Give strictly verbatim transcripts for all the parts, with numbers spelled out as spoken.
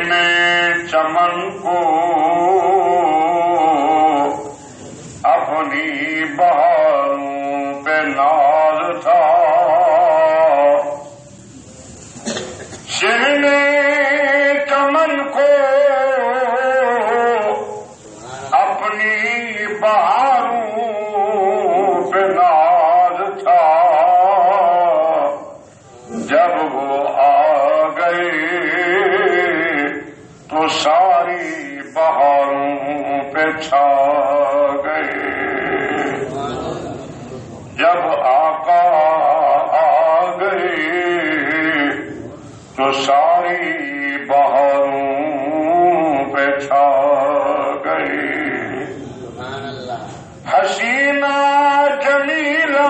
شیرنے چمن کو اپنی بہاروں پہ ناز تھا، شیرنے چمن کو اپنی بہاروں پہ ناز تھا، جب وہ آ گئے تو ساری بہاروں پہ چھا گئے، جب آقا آ گئے تو ساری بہاروں پہ چھا گئے، حسینہ جمیلہ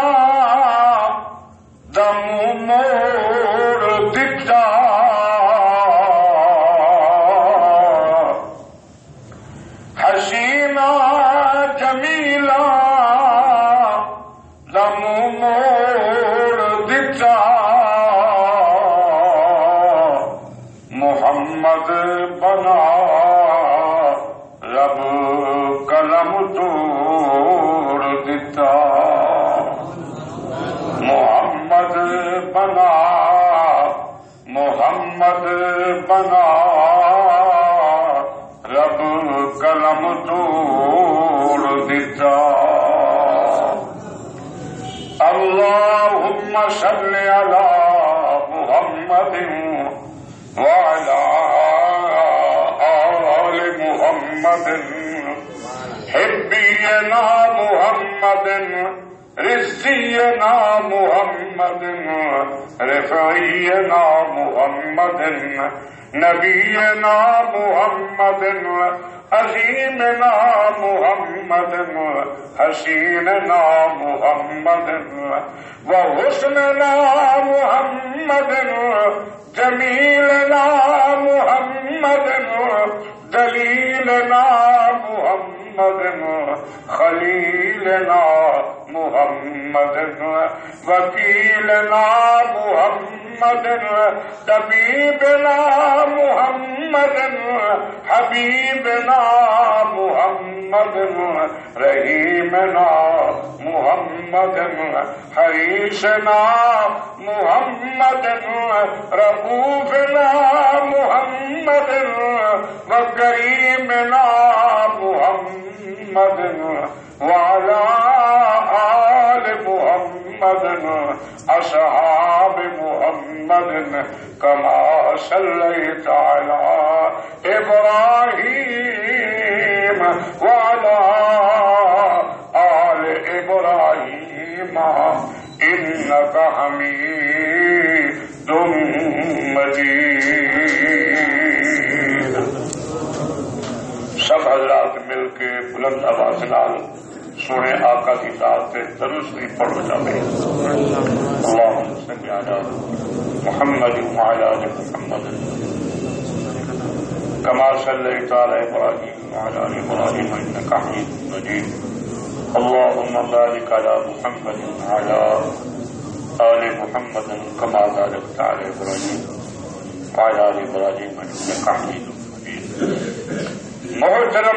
دم موڑ دکھتا، حسینہ جمیلہ دم موڑ دکھتا، محمد بنا رب قلم توڑ دیتا، محمد بنا محمد بنا رب قلم توڑ دیتا، اللہم صل علی محمد وعلى آل محمد، حبینا محمد، رزقینا محمد، رفعینا محمد، نبینا محمد، عظیمنا محمد، حسیننا محمد، وحسننا محمد، جمیلنا محمد، دلیلنا محمد، خلیلنا محمد، وکیلنا محمد، طبیبنا محمد، حبیبنا محمد، رحیمنا محمد، حریصنا محمد، رؤوفنا محمد، وکریمنا محمد، وعلى آل محمد، اصحاب محمد، كما صليت على إبراهيم وعلى آل إبراهيم إنك حميد مجيد۔ سب حضرات مل کے بلند آواز نال سونے آقا کی ذات سے درود شریف پڑھ بجاوے، اللہم صل علی محمد وعلی آل محمد کما صلیت علی ابراہیم وعلی آل ابراہیم انک حمید مجید، اللہم بارک علی محمد وعلی آل محمد کما بارکت علی ابراہیم وعلی آل ابراہیم انک حمید مجید۔ محترم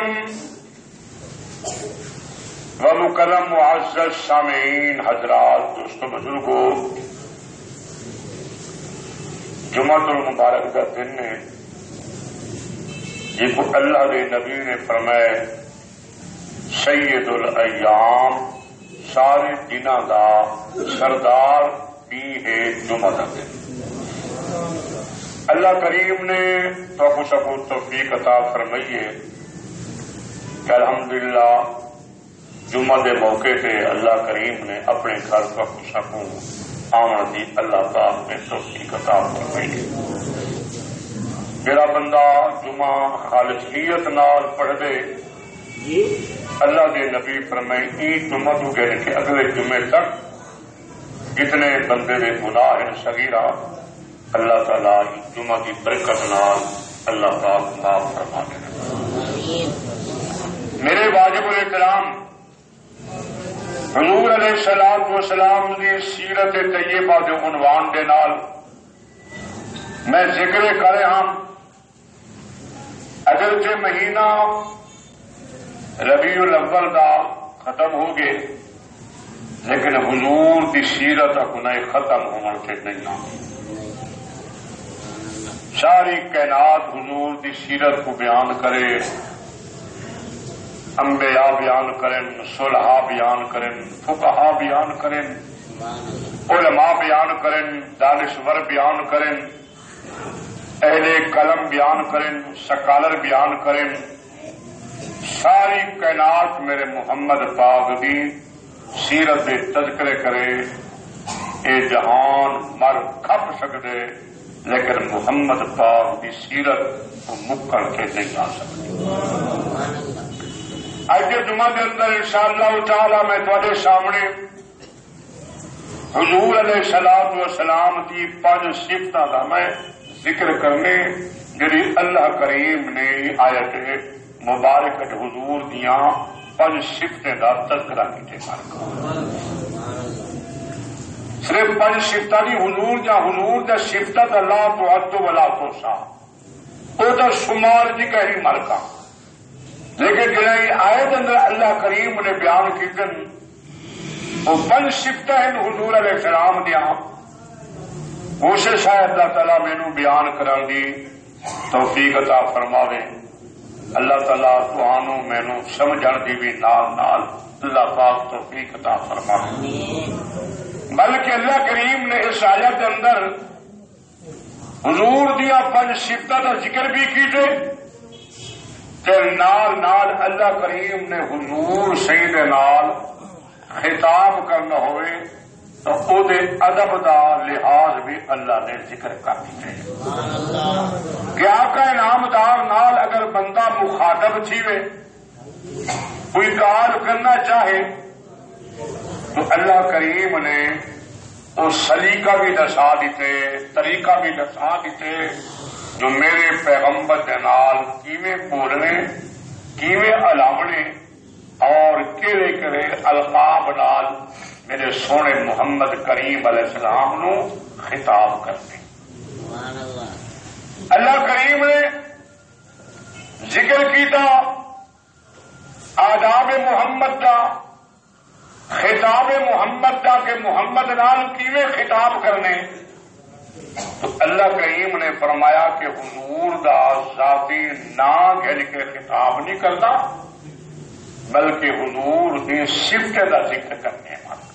و مکرم معزز سامعین حضرات، دوستوں بزرگوں، جمعۃ المبارک کا دن ہے جس کو اللہ کے نبی نے فرمایا سید الایام، سارے دنوں کا سردار بھی ہے جمعہ کا دن۔ اللہ کریم نے تو سب توفیق عطا فرمائیے کہ الحمدللہ جمعہ دے موقع پہ اللہ کریم نے اپنے گھر کا سکوں آمن دی اللہ پاک نے توفیق عطا فرمائی۔ جڑا بندہ جمعہ خالصیت نال پڑھ دے، اللہ دے نبی فرمائے این جمعہ تو گئے کہ اگلے جمعے تک جتنے بندے دے گناہ ہیں صغیرہ اللہ تعالیٰ جمعہ کی برکت نال اللہ پاک معاف فرما دے۔ میرے واجب الاحترام حضور علیہ الصلوۃ والسلام کی سیرت طیبہ کے عنوان دے نال میں ذکر کر رہا ہوں اگرچہ مہینہ ربیع الاول دا ختم ہو گئے لیکن حضور دی سیرت اپنے ختم ہونے سے نہیں. ساری کائنات حضور دی سیرت کو بیان کرے، انبیاء بیان کریں، صلحاء بیان کریں، فقہاء بیان کریں، علماء بیان کریں، دانشور بیان کریں، اہل قلم بیان کریں، سکالر بیان کریں. ساری کائنات میرے محمد پاک دی سیرت دے تذکرے کرے. اے جہان مر کھپ سکتے لیکن محمد پاک دی سیرت کو مکڑ کے نہیں آ سکتی. اج کے جمعہ کے اندر انشاءاللہ تعالی میں تواڈے سامنے حضور علیہ الصلوۃ والسلام کی پانچ صفتاں دا میں ذکر کرنے جڑی اللہ کریم نے آیت مبارک حضور دیاں پانچ صفتیں دا تذکرہ کیتے مارکا. صرف پانچ صفتاں دی حضور جا حضور دا صفتاں دا لا تعد ولا تحصى او دا شمار دی کہی مارکا. لیکن جڑی آیت اندر اللہ کریم نے بیان کیتن وہ پانچ صفتاں ہیں حضور علیہ السلام دیاں. کوشش ہے اللہ تعالیٰ مینوں بیان کرن دی توفیق عطا فرماوے. اللہ تعالیٰ تانوں مینوں سمجھن دی بھی نال نال اللہ پاک توفیق عطا فرماوے. بلکہ اللہ کریم نے اس آیت اندر حضور دیا پانچ صفتاں کا ذکر بھی کیتے تے نال نال اللہ کریم نے حضور سید نال خطاب کرنا ہوئے تو او دے ادب دا لحاظ بھی اللہ نے ذکر کر دیتے. کیا کا انعامدار نال اگر بندہ مخاطب تھیوے کوئی کار کرنا چاہے تو اللہ کریم نے وہ سلیقہ بھی دسا دیتے، طریقہ بھی دسا دیتے جو میرے پیغمبر کے نال کیویں بولنے، کیویں الاونے اور کہڑے کہڑے القاب نال میرے سونے محمد کریم علیہ السلام نو خطاب کرتے. اللہ کریم نے ذکر کیتا آداب محمد کا، خطاب محمد کا کہ محمد نال کیویں خطاب کرنے. تو اللہ کریم نے فرمایا کہ حضور دا ذاتی نا گھل کے خطاب نہیں کرتا بلکہ حضور دی صفت دا ذکر کرنے،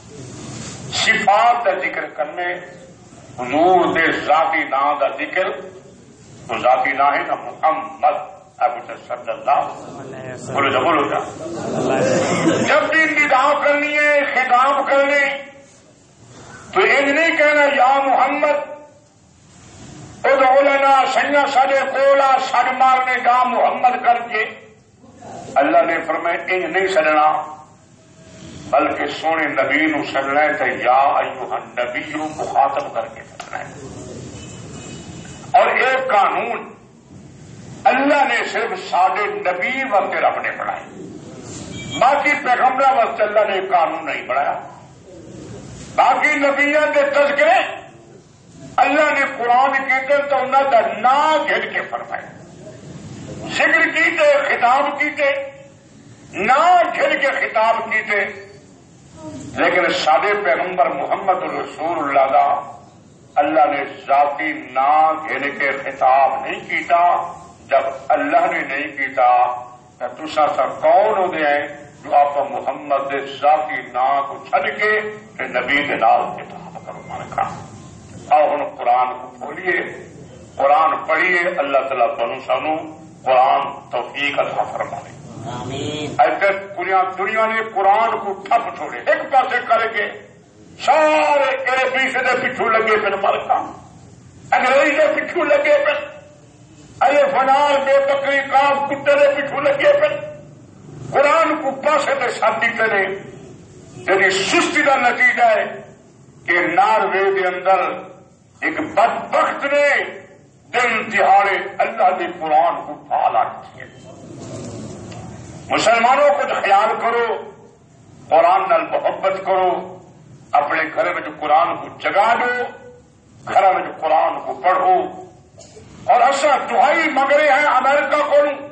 صفات دا ذکر کرنے. حضور دے ذاتی نا دا ذکر تو ذاتی نا ہے نا محمد ابو صلی اللہ بولو جا بولو جا. جب بھی ندا کرنی ہے، خطاب کرنے تو یہ نہیں کہنا یا محمد ادعو لنا سنگا سڈے کولا سڈ مارنے گا محمد کر کے. اللہ نے فرمایا انج نہیں سڈنا بلکہ سونے نبی نو سڈنا ہے تو یا ایھا النبی مخاطب کر کے سڈنا ہے. اور ایک قانون اللہ نے صرف ساڈے نبی وقت رب نے بنائے، باقی پیغمبر وقت اللہ نے قانون نہیں بنایا. باقی نبیاں کے تذکرے اللہ نے قرآن کیتے تو انہوں کا نا گھر کے فرمایا، ذکر کیتے، خطاب کیتے، نا گھر کے خطاب کیتے. لیکن سادے پیغمبر محمد رسول اللہ کا اللہ نے ذاتی نا گھر کے خطاب نہیں کیتا. جب اللہ نے نہیں کیتا تو تسا سا کون ہو گئے جو آپ محمد دے ذاتی نا کو چھڈ کے کہ نبی کے نال خطاب کرو مارکا. آؤ ہن قرآن کو کھولیے، قرآن پڑھیے. اللہ تعالیٰ تنو سانو قرآن توفیق عطا فرمائے. ادھر دنیا نے قرآن کو ٹھپ چھوڑے، ایک پاسے کر کے سارے اے بی سی دے پچھو لگے پھر مارکا، انگریزی دے پچھو لگے پھر، ارے فنار بے بکری کام کتے دے پچھو لگے پھر. قرآن کو پاسے تے ساتھی کرے تیری سستی کا نتیجہ ہے کہ ناروے دے اندر ایک بدبخت نے دن دہاڑے اللہ کے قرآن کو پالا کیا. مسلمانوں کو خیال کرو، قرآن نال محبت کرو، اپنے گھر میں قرآن کو جگا دو، گھر میں قرآن کو پڑھو. اور اصا دہائی مگرے ہیں امریکہ کو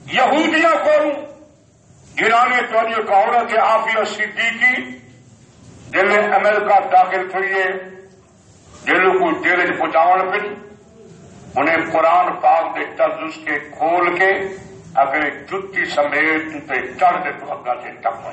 یہودیاں کو جنہوں نے تو ایک عورت عافیہ صدیقی جن امریکہ داخل تھوئیے جن کو جیل پہنچاؤ پن انہیں قرآن پاک کے ترجس کے کھول کے اگر جتی سمیت چڑھ دے تو اگا سے ٹپ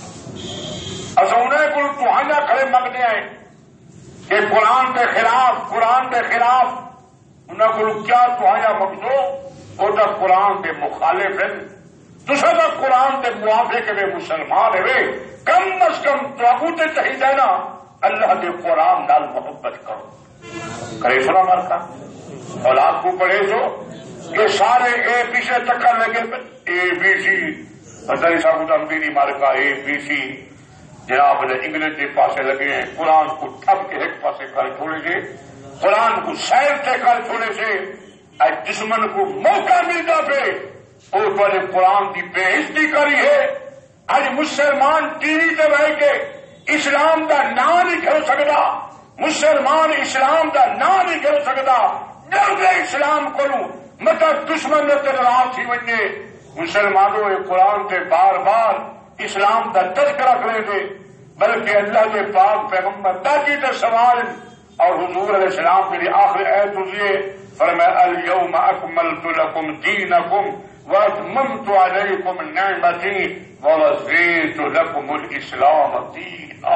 اصل انہیں کو تہاں کھڑے منگتے ہیں کہ قرآن کے خلاف قرآن کے خلاف انہیں کو کیا تہاں منگو وہ تو قرآن کے مخالف ہیں دوسرا تو قرآن کے موافق کے مسلمان ہوئے کم از کم تو چاہیے نا اللہ کے قرآن نال محبت کرو کرے سنا مرکا اولاد کو پڑھے جو یہ سارے اے بی سی چکر لگے اے بی سی پتہ نہیں صاحب امبیری مارکا اے بی سی جناب نے انگلش کے پاسے لگے ہیں قرآن کو ٹھپ کے ایک پاسے کر چھوڑے سے قرآن کو سیر سے کر چھوڑے سے اج دشمن کو موقع ملتا پہ وہ بڑے قرآن کی بے عزتی کری ہے اج مسلمان ٹی وی سے بہ کے اسلام کا نام نہیں کر سکتا مسلمان اسلام کا نام نہیں کر سکتا ڈر اسلام کروں مطلب دشمن ناراض تھی وجے مسلمانوں یہ قرآن سے بار بار اسلام کا تذکرہ کرے تھے بلکہ اللہ کے پاک پیغمبر تاکہ تو سوال اور حضور علیہ السلام کے لیے آخر ایت ہوئی فرمایا الیوم اکملت لکم دینکم واتممت علیکم نعمتی ورضیت لکم الاسلام دینا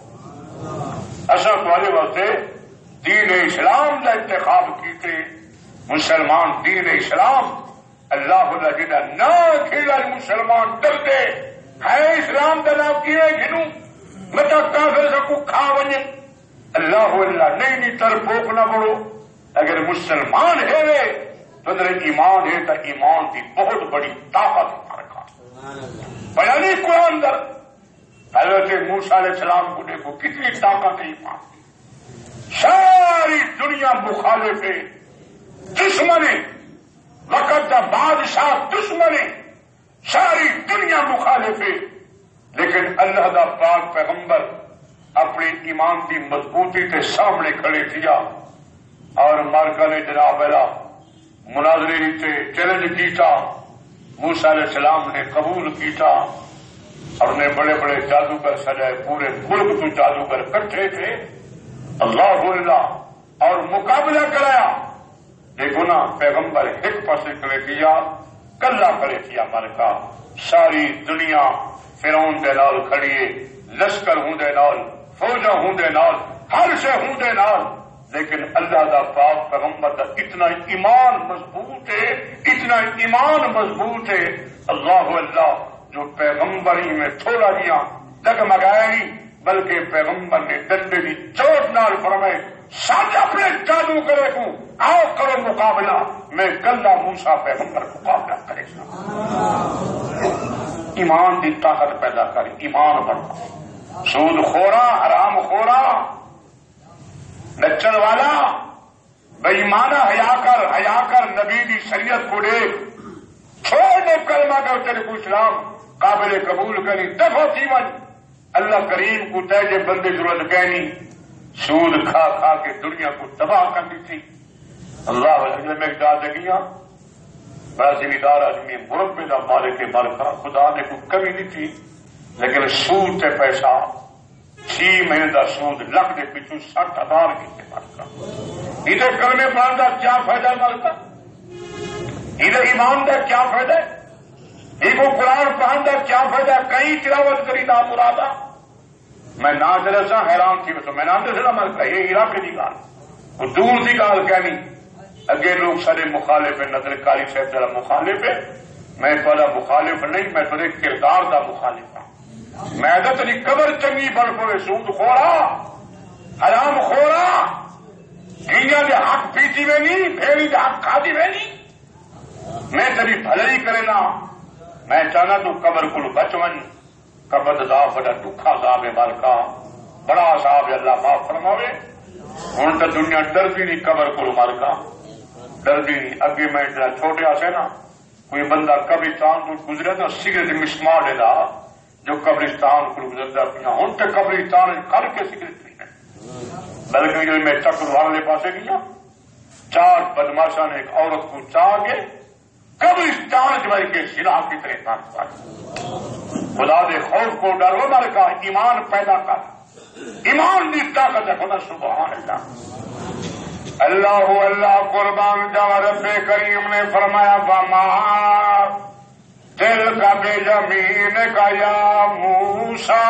اصل تمہارے واسطے دین اسلام کا انتخاب کیتے مسلمان دین اسلام اللہ اللہ جنہ نہ کھیلا مسلمان ڈرتے ہے اسلام کا نام کیے گنوں مطلب کافر سے کو کھا وجے اللہ اللہ نہیں نہیں تر پوک نہ پڑو اگر مسلمان ہے تو اگر ایمان ہے تو ایمان کی بہت بڑی طاقت رکھا بیانی قرآن در حضرت موسیٰ علیہ السلام کو دیکھو کتنی طاقت ہے ایمان ساری دنیا مخالف ہے دشمن وقت کا بادشاہ دشمن ساری دنیا مخالف ہے لیکن اللہ دا پاک پیغمبر اپنی ایمان کی مضبوطی کے سامنے کھڑے کیا اور مارکا نے جناب اعلی مناظرے سے چیلنج کیتا موسیٰ علیہ السلام نے قبول کیتا اور نے بڑے بڑے جادوگر سجائے پورے ملک کو جادوگر کٹھے تھے اللہ اللہ اور مقابلہ کرایا دیکھو نا پیغمبر ایک پاسے کھڑے کیا کلا کھڑے کیا مارکا ساری دنیا فرعون دے نال کھڑیے لشکر ہوں دے نال فوجا ہوں دے نال ہر شے ہوں دے نال لیکن اللہ دا پاک پیغمبر دا اتنا ایمان مضبوط ہے اتنا ایمان مضبوط ہے اللہ اللہ جو پیغمبر ہی میں تھوڑا دیا ڈگمگایا نہیں بلکہ پیغمبر نے ڈنڈے کی چوٹ نال فرمائے ساتھ اپنے جادو کرے کو آؤ کرو مقابلہ میں گلا موسیٰ پیغمبر مقابلہ کرے گا ایمان کی طاقت پیدا کر ایمان بڑھتا سود خورا حرام خورا نچن والا بےایمانہ حیا کر حیا کر نبی کی شریعت کو دیکھ چھوڑ دے کلمہ کر تیرے کو اسلام قابل قبول کری دفع جیون اللہ کریم کو تیجے بندے ضرورت کہنی سود کھا کھا کے دنیا کو تباہ کر دی تھی اللہ علیہ میں ڈال دگیاں بڑا ذمہ آدمی مربے کا مالک کے مالکا خدا نے کوئی کمی نہیں تھی لیکن سود سے پیسہ چھ مہینے کا سود لکھ دے پچھو سٹھ ہزار کتنے مالکا ادھر کلمے پڑھنے کا کیا فائدہ مالکا ادھر ایمان کا کیا فائدہ ہے یہ کو قرآن پڑھنے کا کیا فائدہ کئی تلاوت کری نہ مرادا میں نہ چلے سا حیران تھی تو میں نام دے سنا مالکا یہ علاقے کی گال وہ دور کی گال کہنی اگے لوگ سارے مخالف ہیں نظر کاری صاحب ذرا مخالف ہے میں تھوڑا مخالف نہیں میں تھوڑے کردار کا مخالف ہوں میں تو تیری قبر چنگی بن پڑے سود خورا حرام خورا گیاں کے حق پیتی میں نہیں بھیڑی کے حق کھاتی میں نہیں میں تیری بھلائی کرے نا میں چاہنا تو قبر کو بچ ون قبر عذاب بڑا دکھا عذاب ہے مالکا بڑا عذاب ہے اللہ معاف فرماوے ہوں تو دنیا ڈر بھی نہیں قبر کو مالکا ڈر بھی نہیں اگے میں چھوٹے سے نا کوئی بندہ قبرستان کو گزرے تو سگریٹ مسمار دے رہا جو قبرستان کو گزرتا پیا ہوں تو قبرستان کر کے سگریٹ نہیں ہے بلکہ جو میں چکر والے پاسے گیا چار بدماشا نے ایک عورت کو چاہ کے قبرستان جوائی کے سلا کی طرح کر خدا دے خوف کو ڈر وہ مر کا ایمان پیدا کر ایمان دی طاقت ہے خدا سبحان اللہ اللہ اللہ قربان جاوا رب کریم نے فرمایا فما دل کا بے زمین کا یا موسیٰ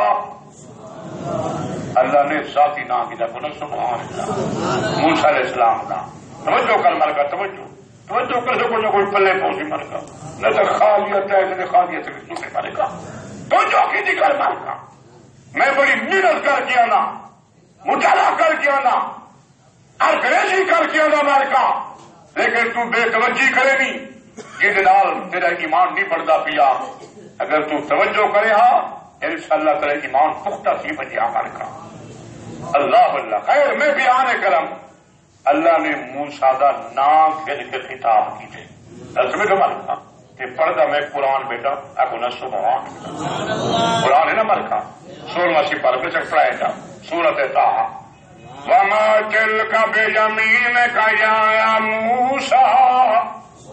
اللہ نے ذاتی نام کیا بولو سبحان اللہ موسیٰ علیہ السلام کا توجہ کر مر کا توجہ توجہ کر سکو جو کوئی پلے پہنچی مر کا نہ تو خالیت ہے نہ خالیت ہے دوسرے مر کا توجہ کی دی کر مر کا میں بڑی محنت کر کے آنا مطالعہ کر کے آنا انگریزی کر کے آنا مر کا لیکن تو بے توجہ کرے نہیں یہ نال تیرا ایمان نہیں بڑھتا پیا اگر تو توجہ کرے ہاں انشاءاللہ تیرا ایمان پختہ سی بجے ہمارے کا اللہ اللہ خیر میں بھی آنے کرم اللہ نے موسیٰ دا نام کھل کے خطاب کیجئے سمجھ ملکا کہ پردہ میں قرآن بیٹا ابو نہ سبحان قرآن ہے نا ملکا سولہواں سپارہ میں سے پڑھائے جا سورۃ طٰہٰ وما تلک بیمینک یا موسیٰ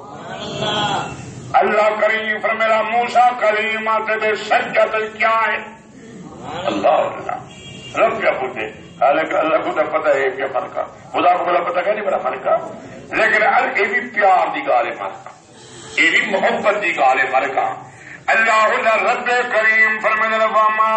اللہ کریم فرمیرا موسیٰ کلیمات بے سجد کیا ہے اللہ اللہ رب کیا پوچھے حالانکہ اللہ کو تو پتہ ہے کیا فرق ہے خدا کو بلا پتہ کہ نہیں بڑا فرق ہے لیکن یہ بھی پیار دی گال ہے مرکا یہ بھی محبت دی گال ہے مرکا اللہ اللہ رب کریم فرمیرا وما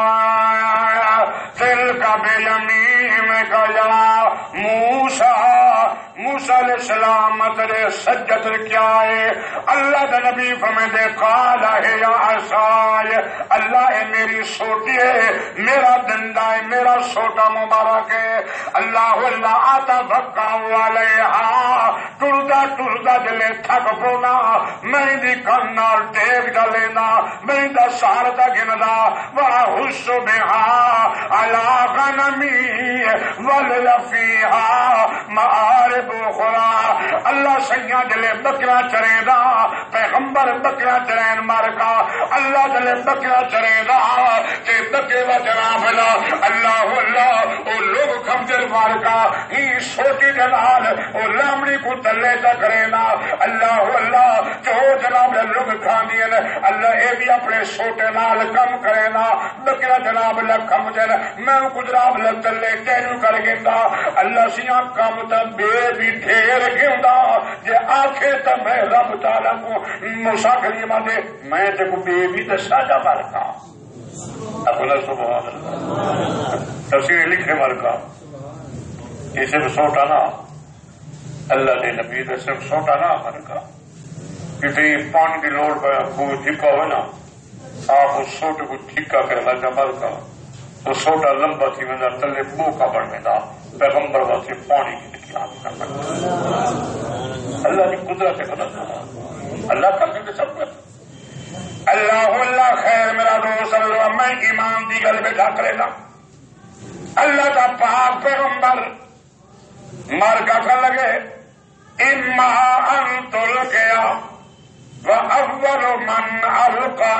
تلک بیمینک یا موسیٰ موسیٰ علیہ السلام تیرے سجد کیا ہے اللہ دا نبی فرمائے قال ہے یا عصای اللہ ہے میری سوٹی ہے میرا ڈنڈا ہے میرا سوٹا مبارک ہے اللہ اللہ آتا بھکا علیہا ٹردا ٹردا جلے تھک پونا میں دی کنال ٹیک دا لینا میں دا سار دا گندا واہس بہا علا غنمی ولفیہا معارب خورا اللہ سیاں جلے بکرا چرے دا پیغمبر بکرا چرین مارکا اللہ جلے بکرا چرے دا تے بکرے و جناب دا اللہ اللہ او لوگ کمجر مارکا ہی سوٹی جلال او لامڑی کو تلے تا کرینا اللہ اللہ جو جناب لوگ کھاندین اللہ اے بھی اپنے سوٹے نال کم کرینا بکرا جناب لکھم جن میں کجراب لتلے تینو کر گندا اللہ سیاں کم تا بے بھی ڈھیر گندا جے آنکھے تا میں رب تعالیٰ کو موسیٰ کلیمہ دے میں تے کو بے بھی تے ساجا مرکا اپنا سبحان اللہ تفسیر لکھے مرکا یہ صرف سوٹا نا اللہ دے نبی دے صرف سوٹا نا مرکا کسی پانی کی لوڑ پہ کوئی ٹھکا ہوئے نا آپ اس سوٹے کو ٹھکا کر مرکا مرکا وہ سوٹا لمبا تھی میں تلے بو کا بڑھ میں دا پیغمبر واسی پانی کی لکھی آپ کا اللہ کی قدرت ہے قدرت اللہ کر کے سب کر اللہ اللہ خیر میرا دوست اللہ میں ایمان دی گل بیٹھا کرے گا اللہ کا پاک پیغمبر مر کا کر لگے اما ان تلقیا واول من القا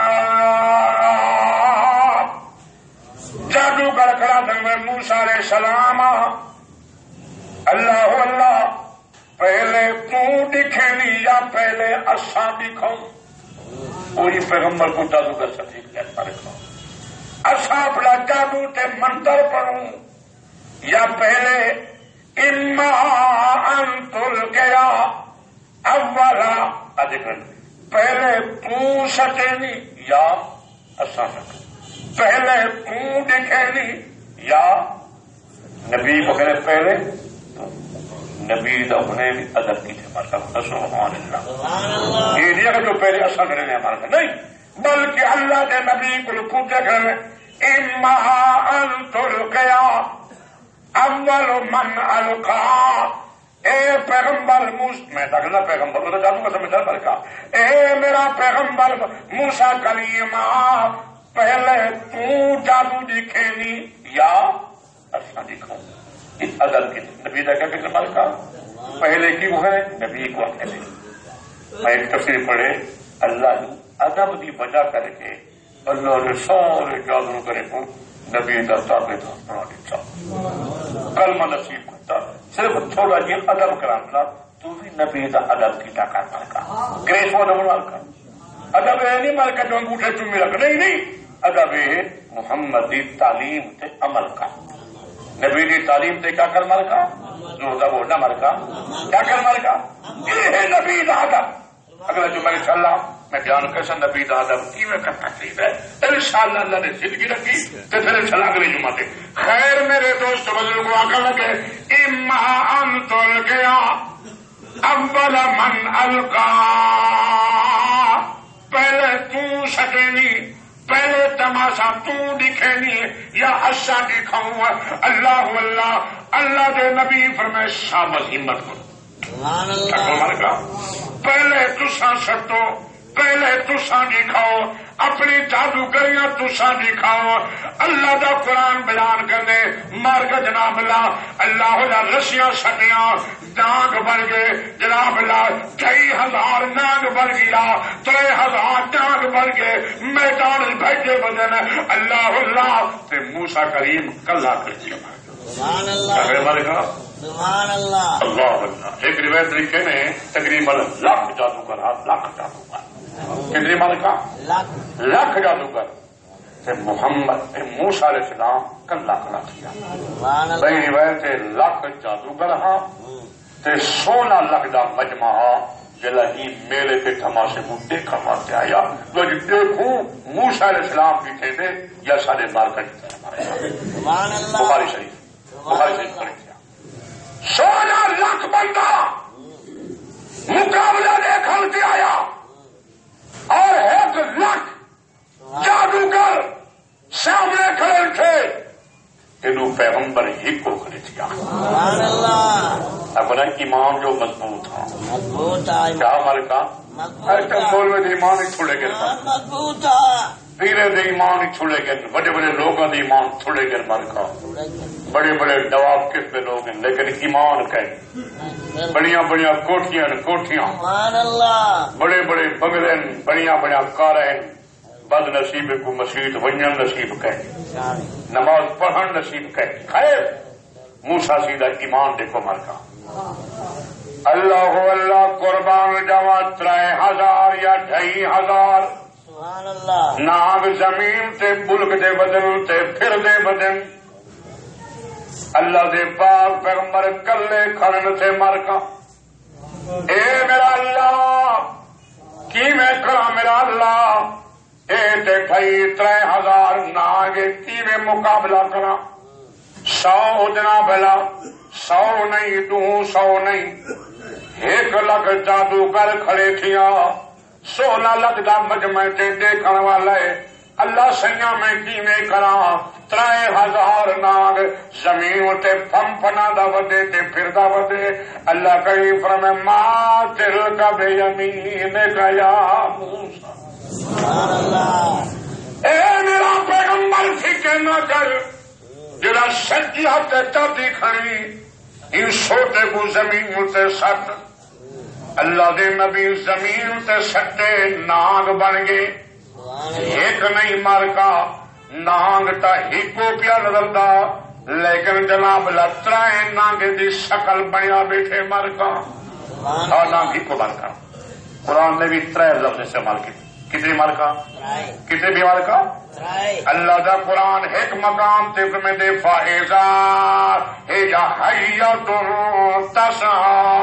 جادو کر کھڑا دے موسیٰ علیہ السلام اللہ اللہ پہلے تو دکھے نہیں یا پہلے اساں دکھاؤں کوئی پیغمبر کو جادو کر سکے اساں اپنا جادو تے منتر پڑھوں یا پہلے اما ان تلقیا اولا ادھر پہلے تو سکے نہیں یا اساں سکے پہلے تو دکھے نہیں یا نبی بکرے پہلے نبی اپنے ادب کی تھے مطلب سبحان اللہ یہ نہیں اگر جو پہلے اصل کرنے ہمارا نہیں بلکہ اللہ کے نبی کو پوچھے کرنے اما ان تلقیا اول من القا اے پیغمبر موسیٰ میں داخلہ پیغمبر تو جانوں گا سمجھا برکا اے میرا پیغمبر موسیٰ کلیمہ پہلے تو جادو دکھے نہیں یا اصلا دکھاؤں اس ادب کی نبی دا کیا کہ کا پہلے کی وہ ہے نبی کو اکیلے میں ایک تفسیر پڑھے اللہ ادب کی وجہ کر کے اللہ نے سارے جادو کرے کو نبی دا تابع بنا دیتا کلمہ نصیب کرتا صرف تھوڑا جی ادب کرانا تو بھی نبی دا ادب کی طاقت ملکا گریس وہ ادب ملکا ادب ہے نہیں ملکا جو انگوٹھے چومی رکھ نہیں نہیں ادب ہے محمد دی تعلیم تے عمل کا نبی دی تعلیم تے کیا کر ملکا جو دا وہ نہ ملکا کیا کر ملکا یہ ہے نبی دا ادب اگلا جو میں انشاءاللہ میں بیان کیسا نبی دا ادب کی میں کرنا چاہیے انشاءاللہ اللہ نے زندگی رکھی تے پھر انشاءاللہ اگلی جمعہ تے خیر میرے دوست بزرگوں آقا لگے اما ان تل گیا اول من القا پہلے تو سکینی پہلے تماشا تو دکھینی یا حصہ دکھاؤں اللہ اللہ اللہ دے نبی فرمائے شابت ہمت کرو پہلے تساں سٹو پہلے تساں دکھاؤ اپنی جادوگریاں تساں دکھاؤ اللہ دا قرآن بیان کرنے مار کے جناب اللہ اللہ اللہ رسیاں سٹیاں ڈانگ بن گئے جناب اللہ کئی ہزار نانگ بن گیا ترے ہزار ڈانگ بن گئے میدان بھیجے بدن اللہ اللہ تے موسیٰ کریم کلا کر دیا سبحان اللہ سبحان اللہ اللہ اللہ ایک روایت لکھے نے تقریباً لاکھ جادوگر لاکھ جادوگر کتنی مالکا لاکھ جادوگر محمد موسیٰ علیہ السلام کلا کلا کیا بھائی روایت لاکھ جادوگر ہاں تے سونا لگدا مجمع ہاں جلا ہی میلے پہ تماشے کو دیکھا واسطے آیا جو دیکھوں موسیٰ علیہ السلام کی تھے دے یا سارے مارکیٹ بخاری شریف بخاری شریف پڑھ گیا سونا لاکھ بندہ مقابلہ دیکھل کے آیا اور ایک لاکھ جادوگر سامنے کھڑے تھے انہوں پیغمبر ہی کو کھڑے تھے اپنا ایمان جو مضبوط تھا کیا ہمارے کہا ایسے بول میں ایمان ہی چھوڑے گئے پیرے دے ایمان ہی چھوڑے گئے بڑے بڑے لوگوں دے ایمان چھوڑے گئے ہمارے کہا بڑے بڑے نواب کس پہ لوگ ہیں لیکن ایمان کہیں بڑیاں بڑیاں کوٹیاں کوٹیاں بڑے بڑے بنگلے بڑیاں بڑیاں کاریں بد نصیب کو مسیت ونجن نصیب کہیں نماز پڑھن نصیب کہیں خیر موسیٰ سیدھا ایمان دیکھو مرکا اللہ اللہ قربان جوا ترائے ہزار یا ڈھائی ہزار ناگ زمین تے بلک دے بدن تے پھر دے بدن اللہ دے پاک پیغمبر کلے کھڑن تھے مرکا اے میرا اللہ کی میں کرا میرا اللہ اے تے ٹھائی ترے ہزار ناگے کی میں مقابلہ کرا سو جناب بلا سو نہیں دو سو نہیں ایک لکھ جادوگر کھڑے تھیا سولہ لکھ دا مجمع تے دیکھن والے اللہ سیاں میں کی میں کرا ترائے ہزار ناگ زمین تے پھمپنا دا ودے تے پھر دا ودے اللہ کریم فرمائے ما تل کا بے یمین کا یا موسیٰ اے میرا پیغمبر فکر نہ کر جڑا سچی ہاتھ چاہتی کھڑی ان سوٹے کو زمین تے سٹ اللہ دے نبی زمین تے سٹے ناگ بن گئے ایک نہیں مارکا نانگ تا ہیکو پیا نظردا لیکن جناب لترائے نانگ دی شکل بنیا بیٹھے مارکا اور نانگ ہیکو مارکا قرآن نے بھی ترائے لفظ استعمال کی کتنی مارکا کتنے بھی مارکا اللہ دا قرآن ایک مقام تے میں دے فائزہ ہے یا حیاتن تسا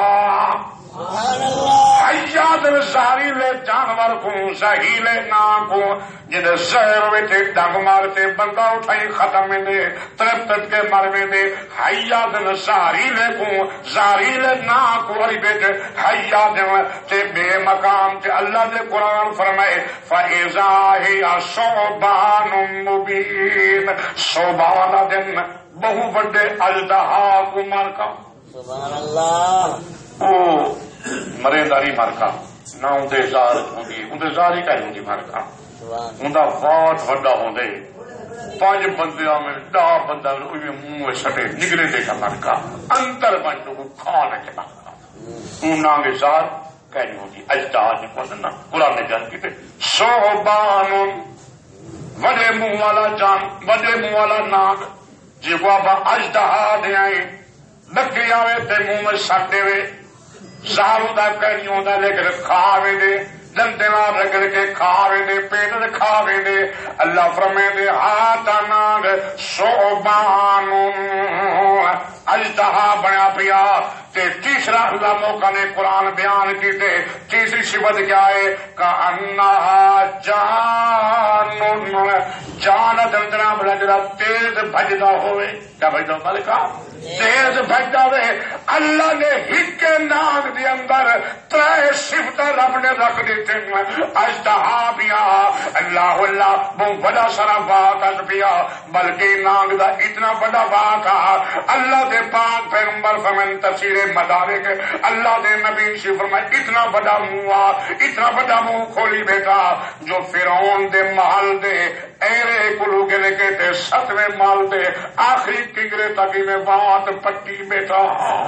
حیات زہری لے جانور کو زہیل نا کو جن زہر ویٹے ڈگ مارتے بندہ اٹھائی ختم میں دے ترپ ترپ کے مر میں دے حیات زہری لے کو زہری لے نا کو ہری بیٹے حیات تے بے مقام تے اللہ دے قرآن فرمائے فَإِذَا هِيَ صُوبَانٌ مُبِينٌ صوبانہ دن بہو بڑے اجدہا کو مارکا سبحان اللہ او مرے داری مارکا نہ اندے زار ہوندی اندے زاری کا ہوندی مارکا اندہ واٹ وڈا ہوندے پانچ بندیاں میں ڈا بندہ میں منہ میں سٹے نگلے دے کا مارکا انتر بنجو کو کھانا کے مارکا اون نانگے زار کہنی ہوندی اجدہا جی پوزننا قرآن نے جان کی تے صوبانن وڈے منہ والا جان وڈے منہ والا ناگ جی کو آپ اجدہا دے آئیں لگی آوے تے منہ میں سٹے وے زارو دا کہیں ہوتا لیکن کھا وے دندے نال رگڑ کے کھا وے پیٹ کھا وے اللہ فرمے دے ہاتھ ناگ صوبان اجتہا بنیا پیا تے تیسرا خدا موقع نے قرآن بیان کیتے تیسری صفت کیا ہے کہ انہا جان جان دندنا بلا جڑا تیز بھجدا ہوئے کیا بھجدا ملکا تیز بھجدا ہوئے اللہ نے ہک ناگ دے اندر ترے صفت رب نے رکھ دیتے اجتہا بیا اللہ اللہ بہت بڑا سارا بات اج پیا بلکہ ناگ دا اتنا بڑا بات اللہ دے پاک پیغمبر فرمان تفسیر مدارک اللہ دے نبی سے فرمائے اتنا بڑا منہ اتنا بڑا منہ کھولی بیٹا جو فرعون دے محل دے ایرے کلو کے لے کے ستویں مال دے آخری کنگرے تک میں بات پٹی بیٹا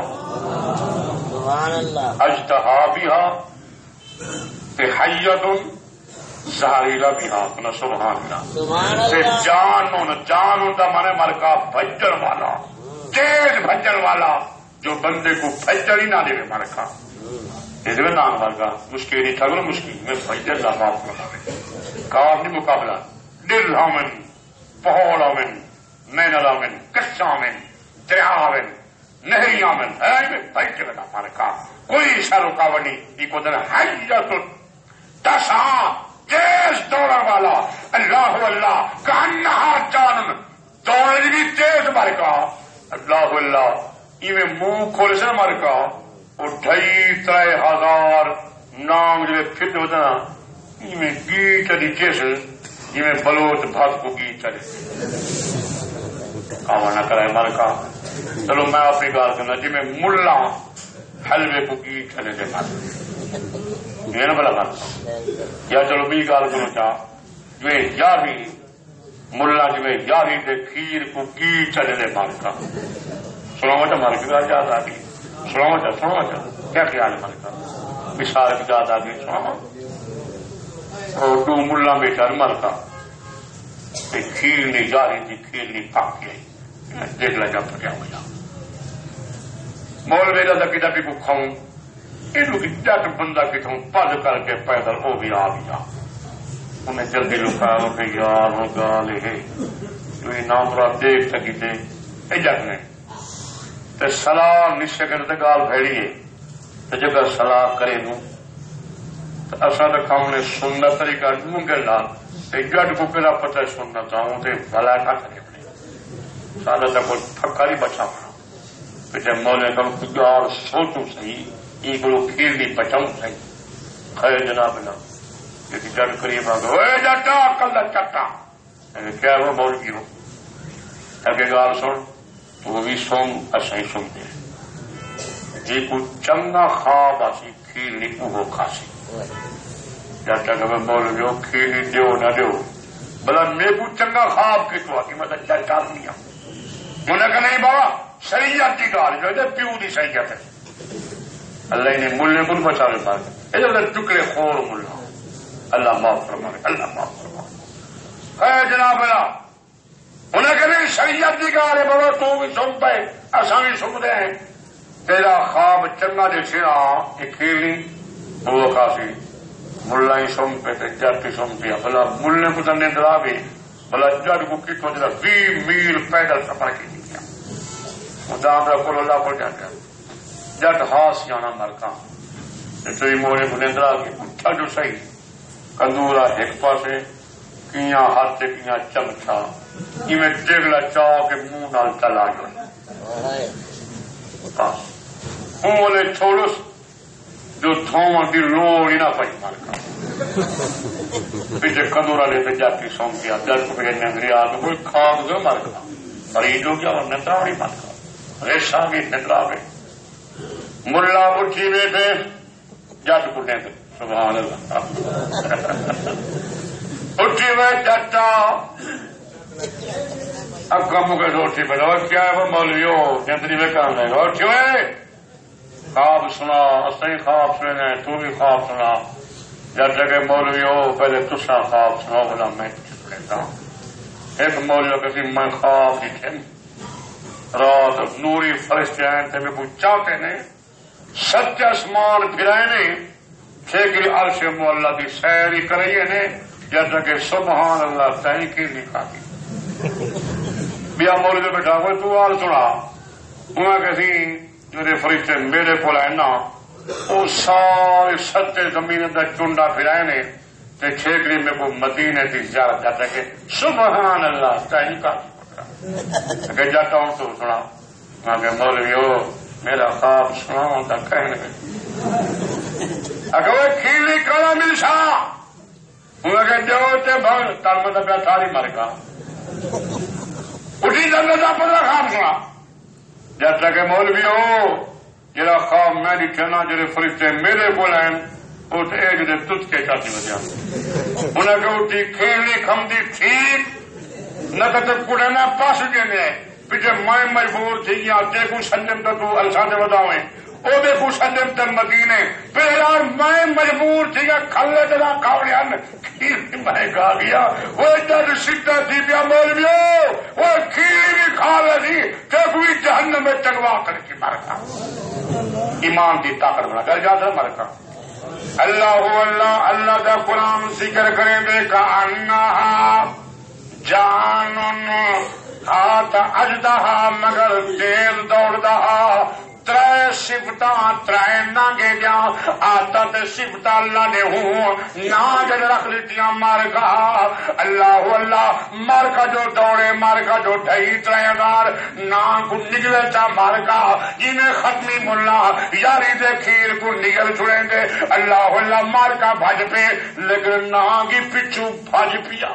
سبحان اللہ اجتہا بیہا تے حیتن زہریلا بیہا اپنا سبحان اللہ تے جانون جانون دا مانے مرکا بھجن والا تیز بھجن والا جو بندے کو بھجن ہی نہ دے مرکا یہ نام مرگا مشکل نہیں تھا مشکل میں بھجن لا معاف کرنا کام نہیں مقابلہ دل ہامن پہوڑ آمن نین آمن کچھ آمن دریا آمن نہری آمن ہے بھجن لا مرکا کوئی سا رکاوٹ نہیں یہ کو دن حیت تسا تیز دوڑا والا اللہ اللہ کانہا جانن دوڑ بھی تیز مرکا اللہ اللہ میں منہ کھول سے مر کا وہ ڈھائی ترے ہزار نام جو پھر ہوتا نا میں گی چلی جیسے یہ میں بلوچ بھاگ کو گی چلے کام نہ کرے مر کا چلو میں اپنی گال کرنا جی میں ملا حلوے کو گی چلے دے مر یہ نہ بلا کرتا یا چلو بھی گال کرنا چاہ جو یاری ملا جو یاری دے کھیر کو گی چلے دے مر کا سنا مچا مر کی گال یاد آ گئی سنا مچا سنا مچا کیا خیال ہے مر کا مثال کی یاد آ گئی سنا اور تو ملا بیٹا مر کا کھیر نہیں جاری تھی کھیر نہیں پاک گئی دیکھ لا جا پکیا ہو جا مول میرا دکی دکی کو کھاؤں یہ جٹ بندہ کتوں پل کر کے پیدل وہ بھی آ گیا انہیں جلدی لکایا کہ یار وہ گال ہے تو یہ نام پورا دیکھ سکی تھے یہ جٹ نے سلاح نشے کرتے گال بھیڑیے تو جگہ سلاح کرے نو تو اصا تو کام نے سننا طریقہ ڈونگے لا گڈ کو پہلا پتہ سننا چاہوں تو بھلا نہ کرے اپنے سادہ تک کوئی پھکا نہیں بچا پڑا بیٹے مولے کم یار سوچوں صحیح یہ کو کھیل نہیں بچاؤں صحیح خیر جناب نا یہ جن قریب آ گئے جٹا کل چٹا کیا وہ بول گی ہو اگے گال سن تو وہ بھی سوم اصل سنتے جی کو چنگا خواب آسی کھیل نہیں وہ کھاسی جب تک میں بول رہی کھیل نہیں دیو نہ دیو بلا میرے کو چنگا خواب کی تو آتی مطلب جلتا نہیں ہوں انہیں کہا نہیں بابا شریعت کی گال جو ہے پیو دی شریعت ہے اللہ نے ملے کو بچا لے پاس ادھر ٹکڑے خور ملا اللہ معاف فرمائے اللہ معاف فرمائے ہے جناب اللہ انہیں کہ شریعت کی گال ہے بابا تو بھی سن پے اصا بھی سنتے ہیں تیرا خواب چنگا دے سرا یہ کھیلی وہ کافی ملا ہی سن پہ جٹ ہی سن پیا بلا ملنے کو تو نیندر آ گئی بلا جٹ کو کتوں جا بھی میل پیدل سفر کی نہیں کیا دام کو اللہ کو جاتا جٹ ہاس جانا مرکا تو موڑے کو نیندر آ گئی اٹھا جو صحیح کندورا ایک پاسے کیا ہاتھ سے کیا چمچا میں ڈگلا چاہ کے منہ نال چلا گیا بولے چھوڑو جو تھوما کی لوڑ ہی نہ پی مارکا پیچھے کندورا لے پہ جاتی سون گیا دل کو پہ نگری آ کوئی کھا دو مارکا مریض ہو گیا اور نندرا نہیں مارکا ریشا بھی نندرا گئے ملا اٹھی بیٹھے جٹ کو نیند سبحان اللہ اٹھی میں جٹا اب کم کے روٹی پہ اور کیا ہے وہ مولویو جندری میں کام ہے اور کیوں ہے خواب سنا اصلی خواب سنے تو بھی خواب سنا جب جگہ مولویو پہلے تسا خواب سنا بولا میں چپ لیتا ہوں ایک مولویو کسی میں خواب دیکھے رات نوری فرشتے آئے تھے میں پوچھاتے نہیں سچ آسمان پھرائے نے ٹھیکری عرش مولا کی سیر ہی کرائی نے جب تک سبحان اللہ تھی کی نہیں کھاتی بیا مول جو بیٹھا ہوئے تو آل سنا انہیں کسی میرے فرشتے میرے کو نا وہ سارے سچے زمین کا چونڈا پھرائے نے ٹھیکری میں کو مدینے کی زیارت جاتا کہ سبحان اللہ تھی کا جاتا ہوں تو سنا میں مولوی ہو میرا خواب سنا ہوتا کہنے اگر وہ کھیلی کالا مل سا انہیں کہ جو تے بھگ تر میں پہ ساری مر گا اٹھی جاتا تھا پتہ خواب سنا جب تک کہ مولوی ہو جڑا خواب میں دکھنا جڑے فرشتے میرے کو لائن وہ ایک دے تجھ کے چاچی بجا انہیں کہ اٹھی کھیلی کھمدی ٹھیک نہ تو کڑے نہ پاس دینے پیچھے میں مجبور تھی یا تے کو سنم تو تو السانے بتاویں او دے کو سنم تے مدینے پہلا میں مجبور تھی یا کھلے دلا کھاوڑیاں کھیر میں کھا گیا وہ جد سکتا تھی بیا مولویو وہ کھیر بھی کھا لگی تے کوئی جہنم میں چنگوا کر کے مر گا ایمان دی طاقت بنا کر جاتا مر گا اللہ اللہ اللہ دا قرآن ذکر کریں دے کا انہا جانن ہاتھ اجدہا مگر تیز دوڑ دہا ترے سفتاں ترے نانگے دیا آتا تے سفتاں اللہ نے ہوں نانگ رکھ لیتیاں مار کا اللہ اللہ مار کا جو دوڑے مار کا جو ڈھائی ترے ہزار نانگ کو نگلے تا مار کا جنہیں ختمی ملا یاری دے کھیر کو نگل چھڑیں دے اللہ اللہ مار کا بھج پہ لیکن نانگی پچھو بھج پیا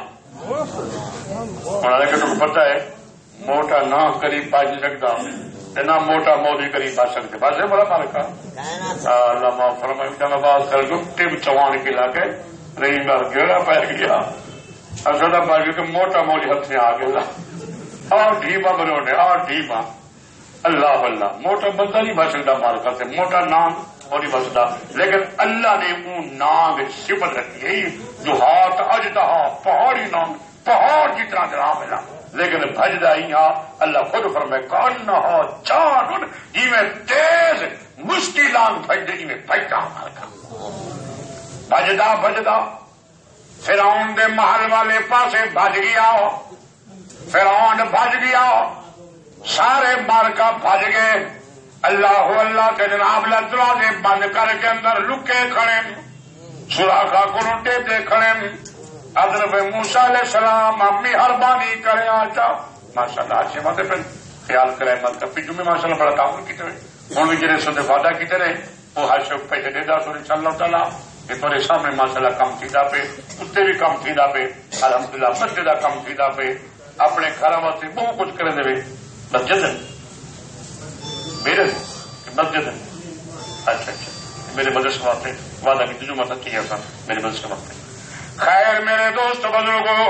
کہ تم پتہ ہے موٹا نہ قریب پاج سکتا نہ موٹا مولی قریب پا سکتے بس بڑا فرق ہے اللہ معاف فرمائے جب بات کر دوں ٹب چوان کی لا کے رہی بار گیڑا پہ گیا اصل پا گیا کہ موٹا مولی ہاتھ میں آ گیا اور ڈھیبا بنونے اور ڈھیبا اللہ اللہ موٹا بندہ نہیں بچ سکتا مار کرتے موٹا نام اور نہیں بچتا لیکن اللہ نے اون نام صفت رکھی ہے جو ہاتھ اجدہا پہاڑی نام پہاڑ کی طرح جرا ملا لیکن بھجدا یہاں اللہ خود فرمائے کانہا جان جی میں تیز مشکلان بھجدے جی میں بھجدا مار کا بھجدا بھجدا فرعون دے محل والے پاسے بھج گیا فرعون بھج گیا سارے مار کا بھج گئے اللہ اللہ کے جناب دروازے بند کر کے اندر لکے کھڑے سوراخا کنوٹے دے کھڑے حضرت موسیٰ علیہ السلام امی مہربانی کرے آجا ماشاء اللہ اچھے باتیں پہ خیال کرے مت کر پیچھو میں ماشاء اللہ بڑا تعاون کی طرح ہوں بھی جنہیں سندے وعدہ کی طرح وہ ہر شخص پیسے دے دا سو ان شاء اللہ تعالیٰ یہ تھوڑے سامنے ماشاء اللہ کم تھی دا پہ اتنے بھی کم تھی دا پہ الحمدللہ مسجدہ کم تھی دا پہ اپنے گھر واسطے بہت کچھ کرے دے مسجد میرے مسجد اچھا اچھا میرے مدرسے واسطے وعدہ کی جو مدد کیا تھا میرے مدرسے واسطے خیر میرے دوست بزرگوں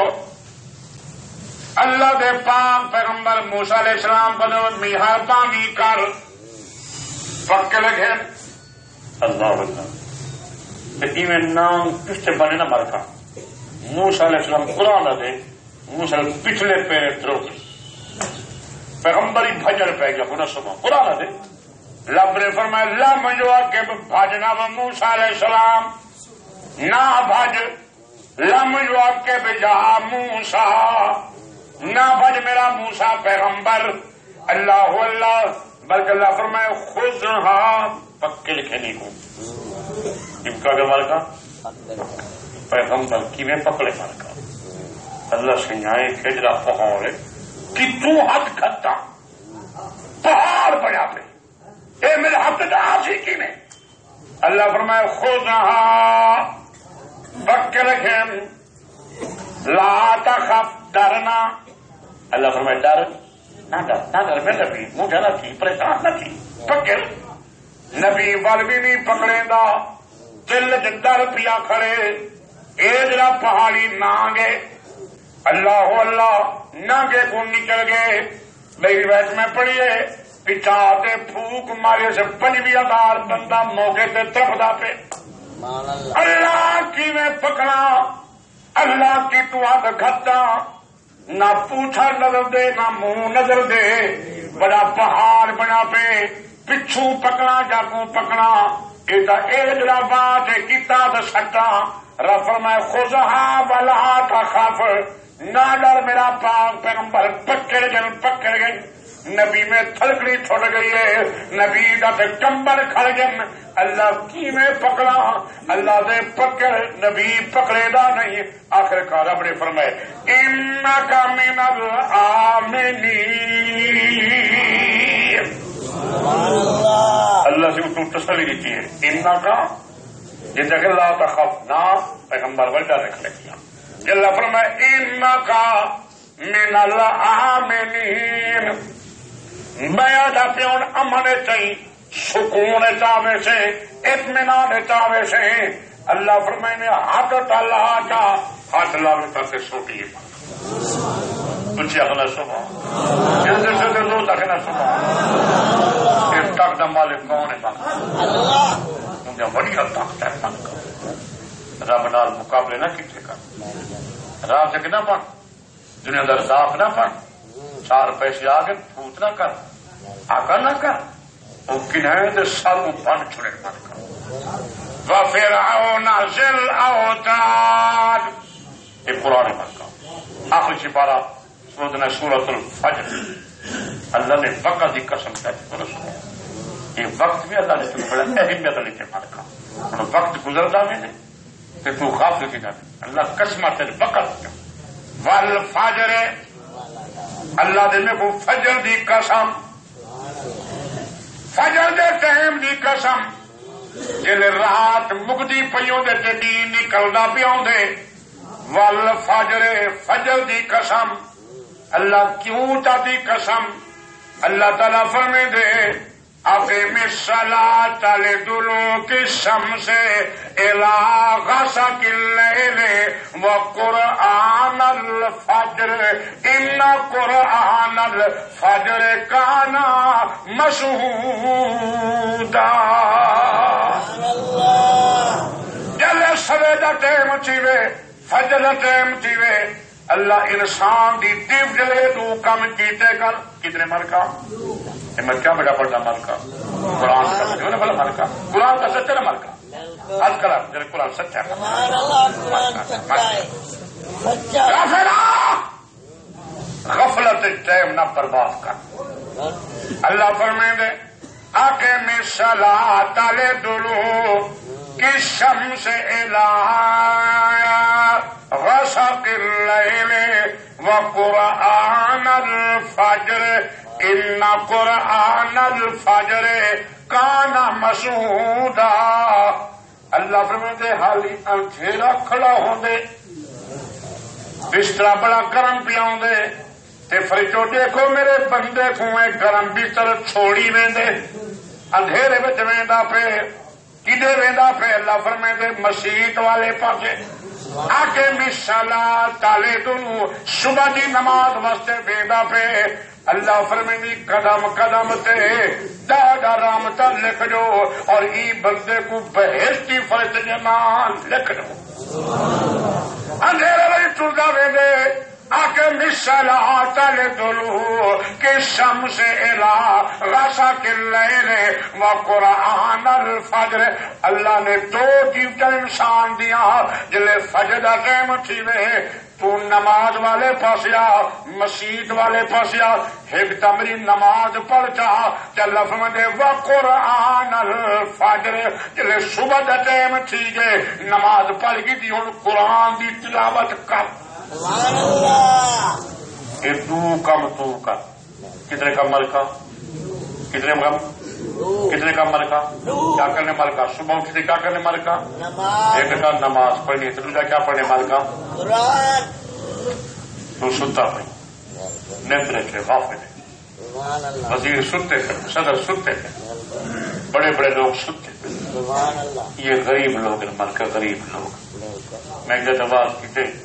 اللہ دے پاک پیغمبر موسیٰ علیہ السلام بدر مہربانی کر پکے لگے اللہ اللہ ایویں نام پچھتے بنے نہ مرکا موسیٰ علیہ السلام قرآن دے موسیٰ پچھلے پیرے درو پیغمبری بھجر پہ گیا خدا سما قرآن دے رب نے فرمایا لم جو کہ بھجنا و موسیٰ علیہ السلام نہ بھج لم جو کے بجا موسا نہ بج میرا موسا پیغمبر اللہ اللہ بلکہ اللہ فرمائے خود ہاں پکے لکھے نہیں ہوں ان کا اگر مار کا پیغمبر کی میں پکڑے مار کا اللہ سنجھائے کھجرا پہاڑ کہ تو ہاتھ کھتا پہاڑ بڑا پہ اے میرے ہاتھ دا آسی کی میں اللہ فرمائے خود ہاں پکے رکھیں لا تخف ڈرنا اللہ فرمائے ڈر نہ ڈر نہ ڈر میں نبی مجھے نہ کی پریشان نہ کی پکے نبی وال بھی نہیں پکڑے دا دل ڈر پیا کھڑے اے جرا پہاڑی نانگے اللہ اللہ نانگے کو نکل گئے میری ویس میں پڑھیے پچھا تے پھوک مارے سے پنجوی ہزار بندہ موقع تے ترپدا پہ اللہ کی میں پکڑا اللہ کی تو آدھ گھٹا نہ پوچھا نظر دے نہ منہ نظر دے بڑا پہاڑ بنا پہ پچھو پکڑا جاگو پکڑا یہ جڑا بات کیتا تو سٹا رب فرمائے خذھا ولا تخف نہ ڈر میرا پاک پیغمبر پکڑ گئے پکڑ گئے نبی میں تھلکڑی ٹوٹ گئی ہے نبی دا تے کمبر کھڑ گئے اللہ کی میں پکڑا اللہ دے پکڑ نبی پکڑے دا نہیں آخر کار رب نے فرمائے انک من الآمنین اللہ سے تو تسلی دیتی ہے انک جیسا کہ لا تخف نہ پیغمبر وجہ رکھ لیا اللہ فرمائے انک من الآمنین میں آدھا پیون امن چاہیے سکون چاہے سے اطمینان چاہے سے اللہ فرمائے نے ہاتھ تلا کا ہاتھ لاوتا سے سوٹی کچھ اگلا سنا جلد سے دو تک نہ سنا اس تک دا مالک کون ہے بن مجھے بڑی طاقت ہے بن کا رب نال مقابلے نہ کیتے کر رازق نہ بن دنیا دا رزاق نہ بن چار پیسے آ گئے پھوت نہ کر آگا نہ کر وہ کنہیں تو سالوں بن چھڑے بن کر وَفِرْعَوْنَ ذِي الْأَوْتَادِ یہ قرآن بن کا آخری سپارہ سورتنا سورۃ الفجر اللہ نے وقت کی قسم کہتی رسول یہ وقت بھی اللہ نے تمہیں بڑا اہمیت لکھے بن کا وقت گزرتا میں نے کہ تو غافل کی جانے اللہ قسمہ تیرے وقت کا والفجر اللہ دے میں کو فجر دی قسم فجر دے ٹائم دی قسم جل رات مگدی پیوں دے تے دین نکلدا پیوں دے والفجر فجر دی قسم اللہ کیوں چاہتی قسم اللہ تعالیٰ فرمے دے اقیم الصلاۃ لدلوک الشمس الی غسق اللیل وقرآن الفجر ان قرآن الفجر کان مشہودا جل سوے دا ٹائم تھیوے فجر دا ٹائم تھیوے اللہ انسان دی دیو جلے تو کم کیتے کر کتنے ملکہ میں کیا بڑا بڑا ملکہ قرآن کا جو نا بڑا ملکہ قرآن کا سچا نا ملکہ آج کل آپ جلے قرآن سچا غفلت ٹائم نہ برباد کر اللہ فرمائیں دے آکے میں صلاۃ لدلوک الشمس الی غسق اللیل وقرآن الفجر ان قرآن الفجر کان مشہودا اللہ فرماتے حالی اندھیرا کھڑا ہوندے بستر بڑا گرم پیاؤں دے تے فرشتو دیکھو میرے بندے کو میں گرم بستر چھوڑی ویندے اندھیرے وچ ویندا پے کدے ویندا پے اللہ فرماتے مسجد والے پاسے آکے مثلا تالے دونوں صبح دی نماز واسطے ویندا پے اللہ فرمائے قدم قدم تے دادا رامتا لکھ دو اور ای بندے کو بہشتی فرشتے کے نام لکھ دو اندھیرے وچ ٹردا ویندے آکے مثلا لدلوک الشمس الی غسق اللیل وقرآن الفجر اللہ نے دو جیوتا انسان دیا جلے فجر دا ٹائم تھیوے تو نماز والے پاسیا مسجد والے پاسیا ایک تمری نماز پڑھ چاہ چل فرماتے وقرآن الفجر جلے صبح دا ٹائم تھی گئے نماز پڑھ گئی تھی ہن قرآن دی تلاوت کر یہ تو کم تو کا کتنے کا ملکہ کتنے کم کتنے کا ملکہ کیا کرنے ملکہ صبح اٹھتے کیا کرنے ملکہ ایک کا نماز پڑھنی تو دوسرا کیا پڑھنے ملکہ تو ستا پڑھی نیندرے کے غافل وزیر ستے تھے صدر ستے تھے بڑے بڑے لوگ ستے تھے یہ غریب لوگ ملکہ غریب لوگ میں جب آواز کی تھی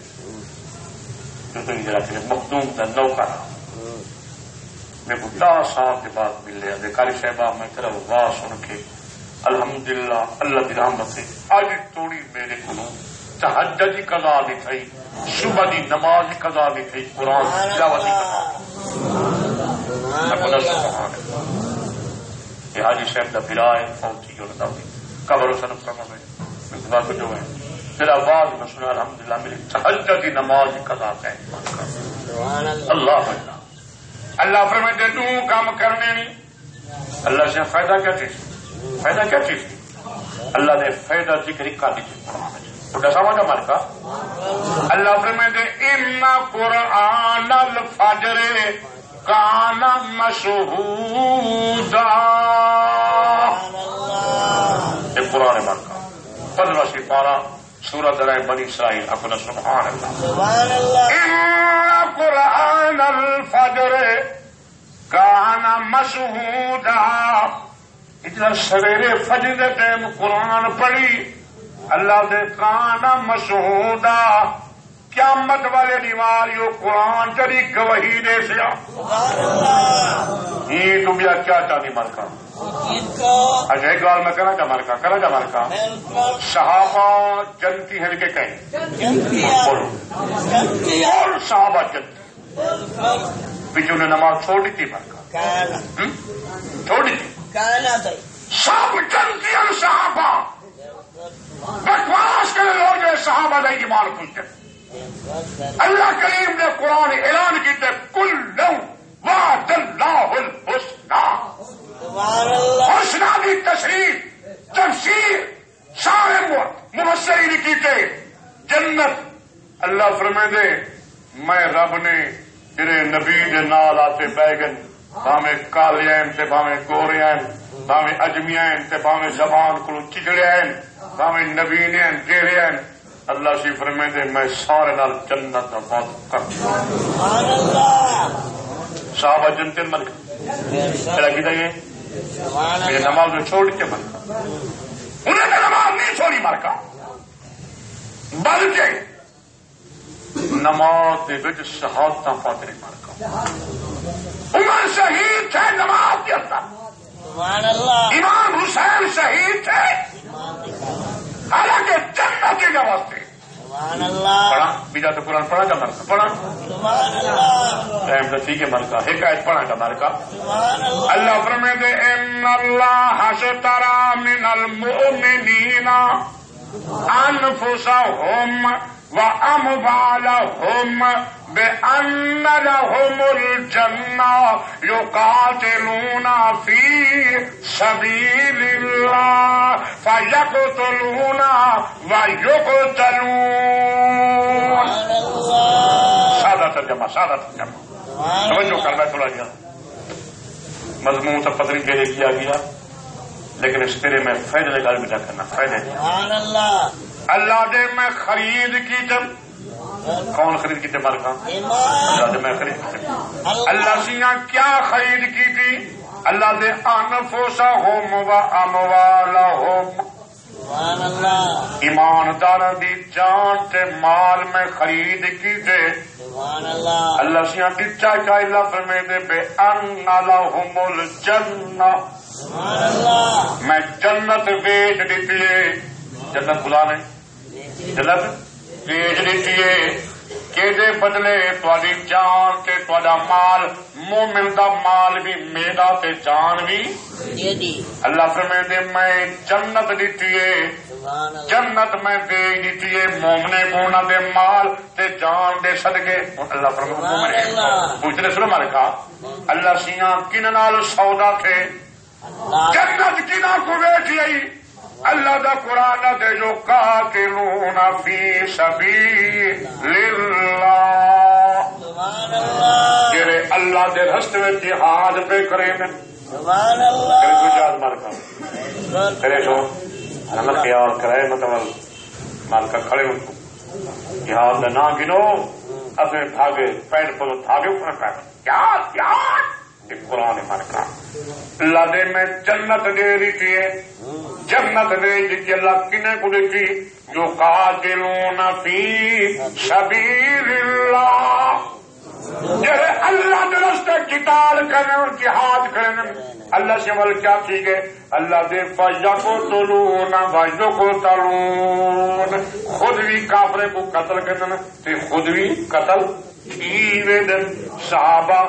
مخدوم کا نوکر میں کو دس سال کے بعد ملے ادھیکاری صاحبہ میں تیرا واہ سن کے الحمدللہ اللہ کی رحمت سے آج توڑی میرے کو تہجد کی قضا بھی تھی صبح کی نماز کی قضا بھی تھی قرآن تلاوت کی قضا یہ حاجی صاحب دا بلا ہے فوتی جو لگا ہوئی قبر و سنب کرنا میں مقدار کو جو ہے پھر آواز میں سنا الحمدللہ میری تہجد کی نماز کی قضا ہے اللہ اللہ اللہ فرماتے تو کام کرنے نہیں اللہ سے فائدہ کیا چیز فائدہ کیا چیز اللہ نے فائدہ ذکر کا دی تو دسا کا مرکا اللہ فرماتے ان قرآن الفجر کان مشہودا یہ قرآن مرکا پندرہ سی پارہ سورۃ بنی اسرائیل اپنا سبحان اللہ ان قرآن الفجر کان مشہودا اتنا سویرے فجر دے ٹائم قرآن پڑھی اللہ دے کان مشہودا قیامت والے دیواریوں قرآن جڑی گواہی دے سیا یہ تو بیا کیا چاہتی مرکا اچھا ایک گال میں کرا جا مرکا کرا جا مرکا صحابہ جنتی ہیں کہ کہیں اور صحابہ جنتی پیچھے انہیں نماز چھوڑی تھی مرکا چھوڑی تھی سب جنتی ہیں صحابہ بکواس کرے لوگ صحابہ دے ایمان پوچھتے اللہ کریم نے قرآن اعلان کیتے کل لو وعد اللہ الحسنى حسنہ کی تشریح تفسیر سارے مفسرین کیتے جنت اللہ فرمائے دے میں رب نے تیرے نبی دے نال آتے بیگن بھاویں کالے تے بھاویں گورے بھاویں اجمیاں تے بھاویں زبان کو چچڑے بھاویں نبی نے ٹیڑے اللہ سی فرمائے دے میں سارے نال جنت بات کر صحابہ جنتے من کیا کیتا یہ میرے نماز میں چھوڑ کے من انہیں تو نماز نہیں چھوڑی مرکا بلکہ نماز دے وچ شہادتاں پاتے رہی مرکا عمر شہید تھے نماز کے اندر امام حسین شہید تھے حالانکہ جنت کے واسطے پڑھا بیجا تو قرآن پڑھا کا مرکا پڑھا ٹائم تو ٹھیک ہے مرکا حکایت پڑھا کا مرکا اللہ فرمائے دے ان اللہ اشترى من المؤمنین انفسهم واموالهم بأن لهم الجنة يقاتلون في سبيل الله فيقتلون ويقتلون سادہ ترجمہ سادہ ترجمہ توجہ کرنا تھوڑا گیا مضمون تو پتہ نہیں کہنے کیا گیا لیکن اس طرح میں فائدے لگا بھی نہ کرنا فائدے اللہ دے میں خرید کی جب کون خرید کی تھی مرکا اللہ دے میں خرید کی اللہ سیاں کیا خرید کی تھی اللہ دے انفسہم و اموالہم ایماندار دی جان تے مال میں خرید کی تھے اللہ سیاں دچا کا اللہ فرمے دے بے ان لہم الجنہ میں جنت بیچ دیتی ہے جنت بلا نہیں جنت بیچ دیتی ہے کہ دے بدلے تھوڑی جان تے تھوڑا مال مومن دا مال بھی میرا تے جان بھی اللہ فرمائے دے میں جنت دیتی ہے جنت میں دے دیتی ہے مومنے کو نہ دے مال تے جان دے صدقے اللہ فرمائے پوچھنے سنو مارے کہا اللہ سیاں کن نال سودا تھے جنت کنا کو بیچ لئی اللہ دا قرآن دے جو قاتلون فی سبیل اللہ جڑے اللہ دے راستے میں جہاد پہ کرے میں سبحان اللہ تیرے کو یاد مار کا تیرے جو ہم خیال کرے مطلب مال کا کھڑے ہو جہاد نہ گنو اپنے بھاگے پینٹ پر بھاگے اوپر پہ یاد یاد قرآن مرکا اللہ دے میں جنت دے دیتی ہے جنت دے دیتی اللہ کنے کو دیتی جو قاتلون فی سبیل اللہ جہے اللہ درستے قتال کرنے اور جہاد کرنے اللہ سے عمل کیا ٹھیک ہے اللہ دے فَيَقْتُلُونَ وَيُقْتَلُونَ خود بھی کافرے کو قتل کرنے تے خود بھی قتل کیوے دن صحابہ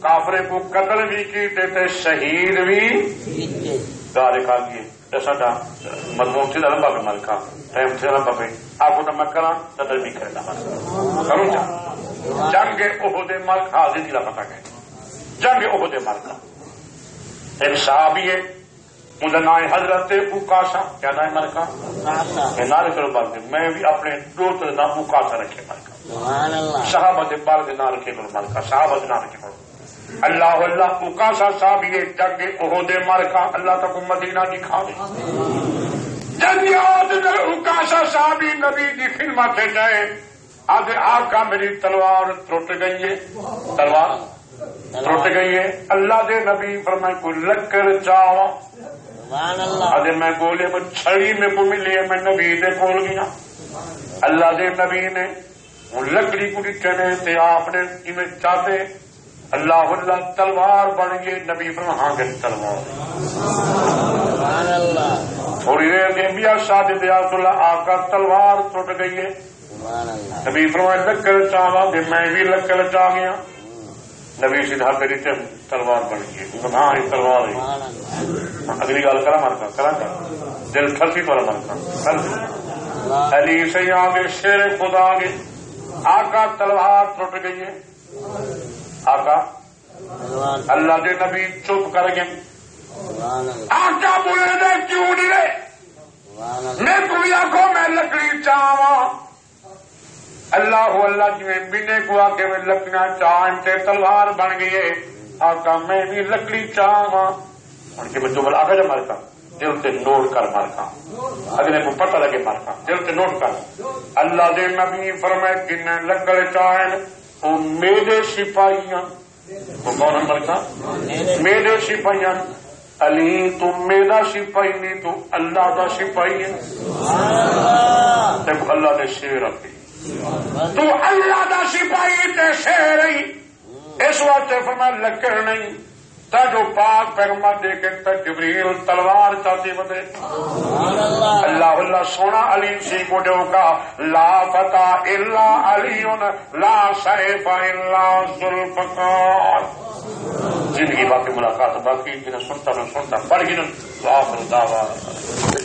کافرے کو قتل بھی کیتے تے شہید بھی گال کھا گئے ساڈا مضمون سے لمبا پہ ملکا ٹائم سے لمبا پہ آپ کو تو میں کرا قتل بھی کرنا کروں چاہ جنگ احد ملک حاضر کی پتہ کہ جنگ احد ملک ایک صحابی ہے مجھے نام حضرت بکاشا کیا نام ملکا نارے کرو بات میں بھی اپنے دوست نام بکاشا رکھے ملکا صحابت بال کے نام رکھے کرو ملکا صحابت نام رکھے کرو اللہ اللہ بکاشا صاحب یہ جنگ احد ملکا اللہ تک مدینہ دکھا دے جنگ احد بکاشا صاحب نبی کی خدمت سے جائے آج آقا میری تلوار ٹوٹ گئی ہے تلوار ٹوٹ گئی ہے اللہ دے نبی فرمائے کوئی لکڑ چاوا آج میں گولے میں چھڑی میں کو ملی ہے میں نبی دے کول گیا اللہ دے نبی نے وہ لکڑی کو چنے تھے آپ نے انہیں چاہتے اللہ اللہ تلوار بن گئے نبی فرمائے ہاں گئے تلوار تھوڑی دیر دے بیا شاد دیات اللہ آقا تلوار ٹوٹ گئی ہے نبی فرمائے لکڑ چاوا دے میں بھی لکڑ چاہ گیا نبی سیدھا میری تلوار بن گئی ہاں یہ تلوار ہے اگلی گل کرا مارکا کرا کر دل کھلسی پر مارکا علی سے آگے شیر خدا آگے آقا تلوار ٹوٹ گئی ہے آقا اللہ دے نبی چپ کر گئے آقا بولے دے کیوں نہیں رہے میں تمہیں آخو میں لکڑی چاہواں اللہ اللہ جی میں بینے کو آ کے میں لکڑیاں چاہتے تلوار بن گئی ہے آقا میں بھی لکڑی چاہواں ان کے میں جو بلا آگے مارکا دل سے نوٹ کر مارکا اگلے کو پتہ لگے مارکا دل سے نوٹ کر اللہ دے نبی فرمائے جن لکڑ چاہیں وہ میرے سپاہیاں وہ کون مارکا میرے سپاہیاں علی تم میرا سپاہی نہیں تو اللہ دا سپاہی ہے دیکھو اللہ نے شیر رکھی تو اللہ دا سپاہی تے شیر ہی اس واسطے فرمایا لکڑ نہیں تا جو پاک پیغمبر دے کے تا جبریل تلوار چاہتی بدے اللہ اللہ سونا علی سی کو دیو کا لا فتح الا علی لا سیف الا ذوالفقار جن کی باقی ملاقات باقی جنہیں سنتا نہ سنتا پڑھ گی تو آخر دعویٰ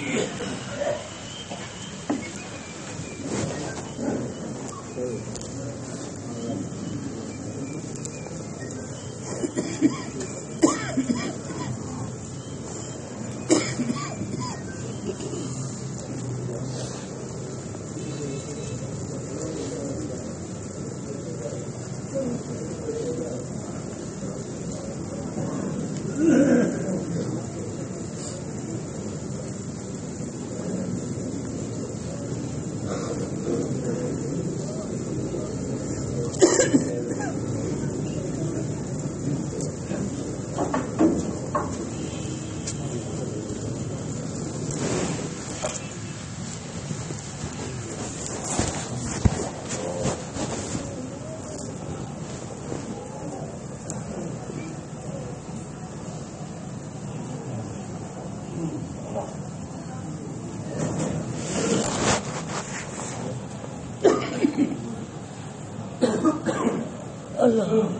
Allah.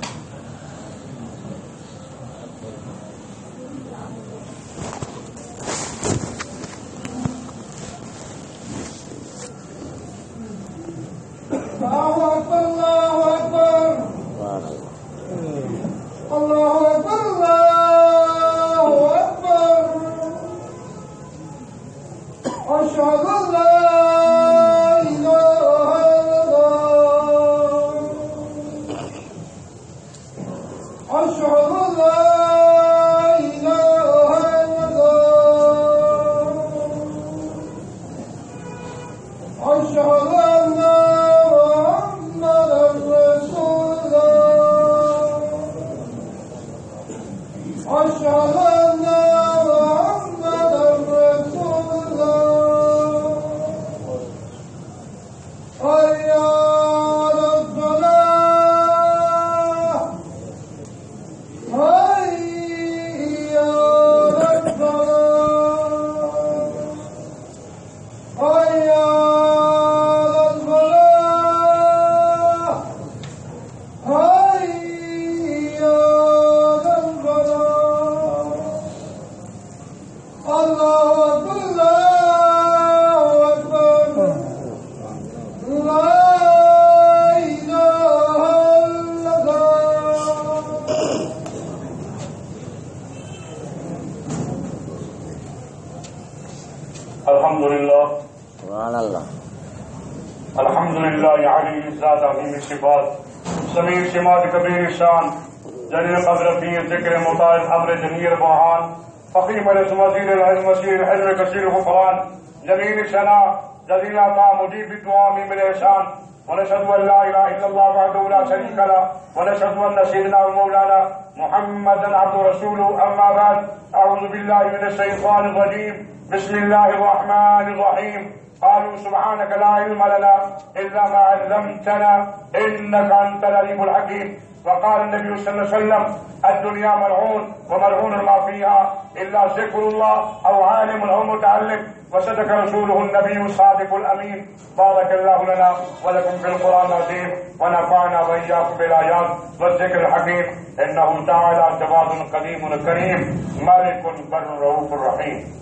سمیر شماد کبیر شان جلیل قدر فی ذکر مطاعد امر جمیر بوحان فقیم علیہ وزیر العلم وزیر حلم کثیر غفران جمیل شنا جزیل عطا مجیب الدعاء من احسان ونشهد ان لا اله الا الله وحده لا شريك له ونشهد ان سيدنا ومولانا محمدا عبد رسوله اما بعد اعوذ بالله من الشيطان الرجيم بسم الله الرحمن الرحيم قالوا سبحانك لا علم لنا إلا ما علمتنا إنك أنت العليم الحكيم وقال النبي صلى الله عليه وسلم الدنيا ملعون وملعون ما فيها إلا ذكر الله أو عالم أو متعلم وصدق رسوله النبي الصادق الأمين بارك الله لنا ولكم في القرآن العظيم ونفعنا وإياكم بالآيات والذكر الحكيم إنه تعالى جواد قديم كريم مالك بر رؤوف رحيم.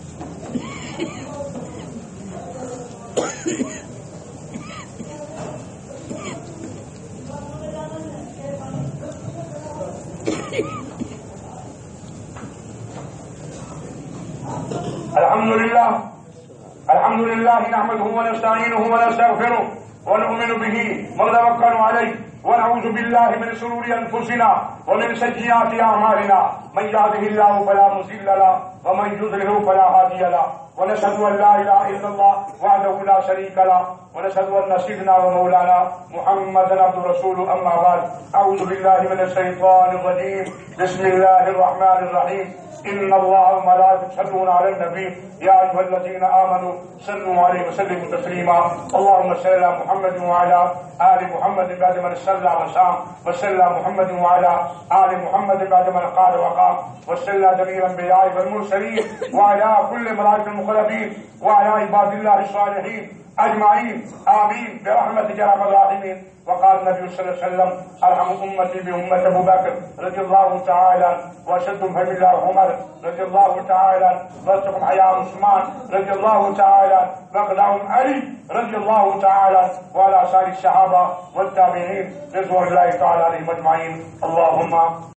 الحمد لله الحمد لله نحمده ونستعينه ونستغفره ونؤمن به ونتوكل عليه ونعوذ بالله من شرور انفسنا ومن سيئات اعمالنا من يهده الله فلا مضل له ومن يضلل فلا هادي له ونشهد ان لا اله الا الله وحده لا شريك له ونشهد ان سيدنا ومولانا محمدا عبد رسوله اما بعد اعوذ بالله من الشيطان الرجيم بسم الله الرحمن الرحيم ان الله وملائكته يصلون على النبي يا ايها الذين امنوا صلوا عليه وسلموا تسليما اللهم صل على محمد وعلى ال محمد بعد من صلى وسام وصلى محمد وعلى ال محمد بعد من قال وقام وصلى جميع الانبياء والمرسلين وعلى كل ملائكه المقربين وعلى عباد الله الصالحين أجمعين آمين برحمتك يا رب الراحمين. وقال النبي صلى الله عليه وسلم أرحم أمتي بأمة أبو بكر رضي الله تعالى وأشدهم فهم عمر رضي الله تعالى وأصدقهم حياء عثمان رضي الله تعالى وأغلاهم علي رضي الله تعالى وعلى سائر الصحابة والتابعين رضوان الله تعالى عليهم أجمعين. اللهم